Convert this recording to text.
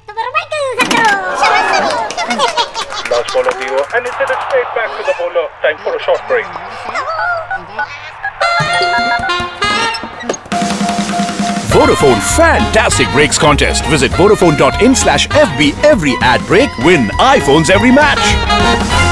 Last ball of the over, and it's headed straight back to the bowler. Time for a short break. Vodafone Fantastic Breaks Contest. Visit vodafone.in/FB. Every ad break, win iPhones every match.